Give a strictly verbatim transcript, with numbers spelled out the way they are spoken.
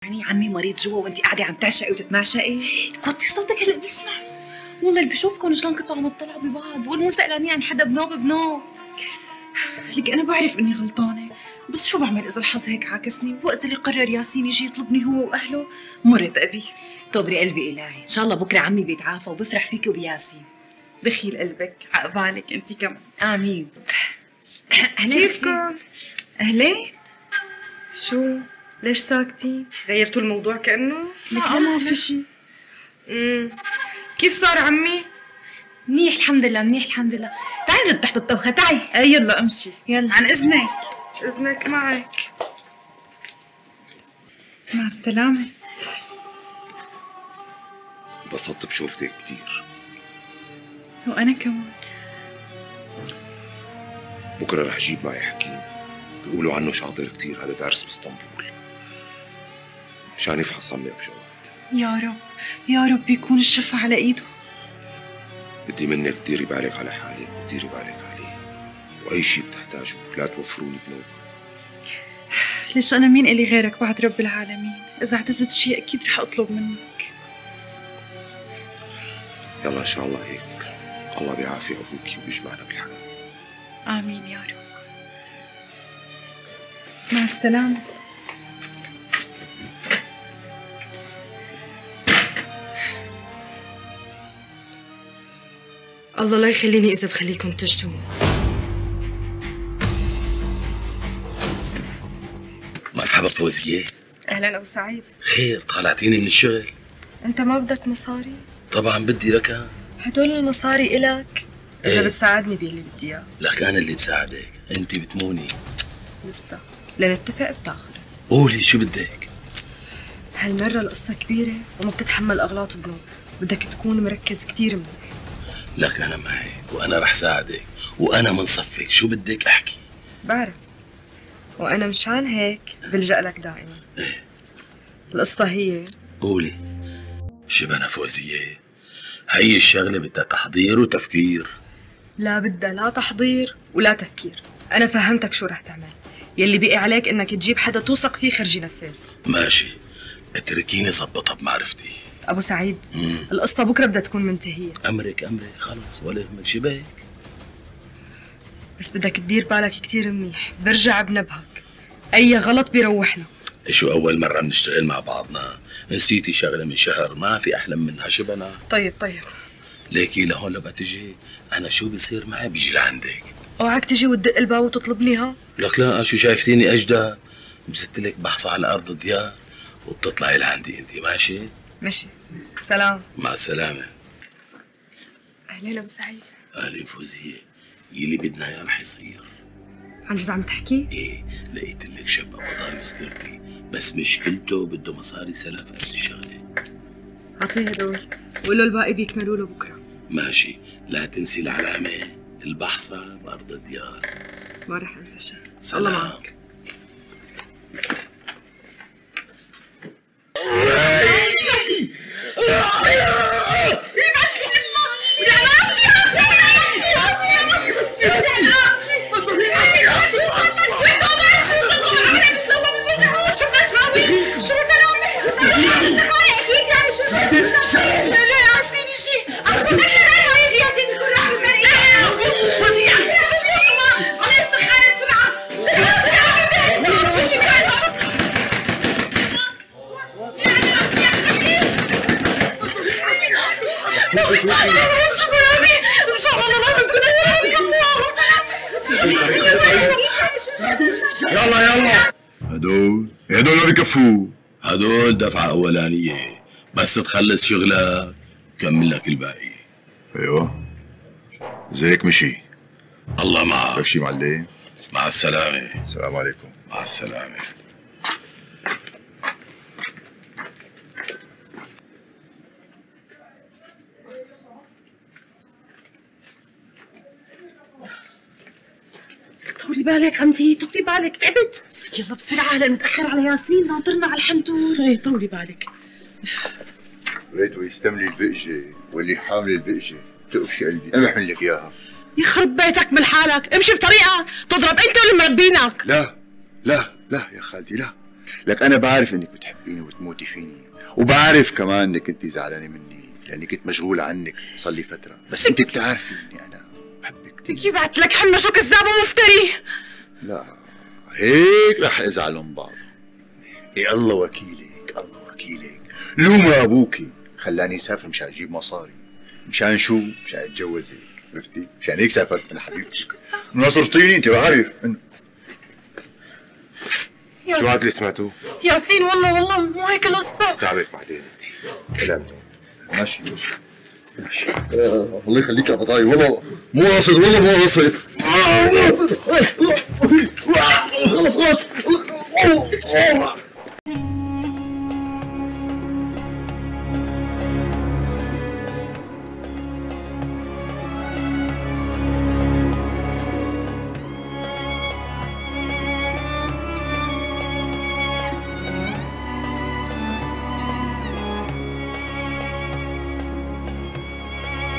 يعني عمي مريض جوا وانت قاعده عم تعشقي وتتمعشقي؟ كنتي صوتك هلا بيسمع. والله اللي بشوفكم شلون كنتوا عم تطلعوا ببعض، بقول مو سألاني عن حدا بنوب بنوب. لك انا بعرف اني غلطانه، بس شو بعمل اذا الحظ هيك عاكسني؟ وقت اللي قرر ياسين يجي يطلبني هو واهله مرض ابي. طبري قلبي الهي، ان شاء الله بكره عمي بيتعافى وبفرح فيكي وبياسين. دخيل قلبك، عقبالك انت كمان. امين. كيفكم؟ اهلين. شو؟ ليش ساكتين؟ غيرتوا الموضوع كأنه؟ لا ما في شيء. امم كيف صار عمي؟ منيح الحمد لله، منيح الحمد لله. تعي نجد تحت الطبخة، تعي. اي يلا امشي. يلا. عن اذنك. اذنك معك. مع السلامة. انبسطت بشوفتك كثير. وانا كمان. بكره رح اجيب معي حكيم، بيقولوا عنه شاطر كثير، هذا دارس باسطنبول، مشان يفحص عمي ابو جواد. يا رب يا رب يكون الشفا على ايده. بدي منك تديري بالك على حالك وتديري بالك عليه، واي شيء بتحتاجه لا توفروني بنوبه. ليش انا مين الي غيرك بعد رب العالمين؟ اذا اعتزت شيء اكيد رح اطلب منك. يلا ان شاء الله هيك الله بيعافي ابوكي وبيجمعنا بالحلال. امين يا رب. مع السلامة. الله لا يخليني إذا بخليكم تجتمعوا. مرحبا فوزية. أهلا أبو سعيد. خير، طالعتيني من الشغل؟ أنت ما بدك مصاري؟ طبعا بدي ركان. هدول المصاري إلك إذا ايه؟ بتساعدني باللي بدي إياه. لك أنا اللي بساعدك، أنت بتموني. لسه لنتفق بتاخذ. قولي شو بدك؟ هالمرة القصة كبيرة وما بتتحمل أغلاط بنوب، بدك تكون مركز كتير منيح. لك أنا معك وأنا رح ساعدك وأنا من صفك، شو بدك أحكي؟ بعرف، وأنا مشان هيك بلجأ لك دائما. ايه؟ القصة هي. قولي. شبنا فوزية، هي الشغلة بدها تحضير وتفكير. لا بدها لا تحضير ولا تفكير، أنا فهمتك شو رح تعمل. يلي بقي عليك إنك تجيب حدا توثق فيه خرج ينفذ. ماشي، اتركيني ظبطها بمعرفتي. أبو سعيد، مم. القصة بكرة بدها تكون منتهية. أمرك أمرك، خلص ولا يهمك، شبك. بس بدك تدير بالك كتير منيح، برجع بنبهك، أي غلط بيروحنا. شو أول مرة بنشتغل مع بعضنا؟ نسيتي شغلة من شهر ما في أحلى منها شبنا. طيب طيب. ليكي لهون لما تجي أنا شو بصير معي بيجي لعندك. اوعك تجي وتدق الباب وتطلبني ها؟ لك لا، شو شايفتيني أجدى؟ بزت لك بحصة على أرض الديار وبتطلعي لعندي أنت، ماشي؟ ماشي، سلام. مع السلامة. أهلين أبو سعيد. أهلين فوزية، يلي بدنا إياه رح يصير. عن جد عم تحكي؟ إيه، لقيت لك شاب قضاي وسكرتي، بس مشكلته بده مصاري سلف قد الشغلة. أعطيه هدول وقول له الباقي بيكملوا له بكرة. ماشي، لا تنسي العلامة، البحصة بأرض الديار. ما رح أنسى شيء. سلام. الله معك. يلا يلا، هدول هدول ما بكفوا. هدول دفعة أولانية، بس تخلص شغلك كمل لك الباقي. ايوه زيك مشي. الله معك. بدك شي معلم؟ مع السلامة. السلام عليكم. مع السلامة. طولي بالك عمتي، طولي بالك، تعبت. يلا بسرعة هلا متأخر على ياسين، ناطرنا على الحنطور. ايه طولي بالك. ريتو يستملي البقجة واللي حامل البقجة تقفش قلبي، أنا بحمل لك إياها. يخرب بيتك من حالك، امشي بطريقة تضرب أنت واللي مربينك. لا لا لا يا خالتي لا، لك انا بعرف انك بتحبيني وبتموتي فيني، وبعرف كمان انك انت زعلانه مني لاني كنت مشغول عنك صار لي فتره، بس انت بتعرفي اني انا بحبك كثير. لك يبعت لك حنا شو كذاب ومفتري. لا هيك رح ازعلوا من بعض. إيه الله وكيلك، الله وكيلك، لوما ابوكي خلاني اسافر مشان اجيب مصاري، مشان شو؟ مشان اتجوزك، عرفتي؟ مشان هيك سافرت انا حبيبتي. شو كذاب؟ ناصرتيني انت بعرف. شو هاد اللي سمعتوه؟ ياسين والله والله مو هيك القصة. حسابك بعدين انت. كلام ماشي ماشي ماشي. آه الله يخليك يا بضاي، والله مو قاصد، والله مو قاصد. خلص خلص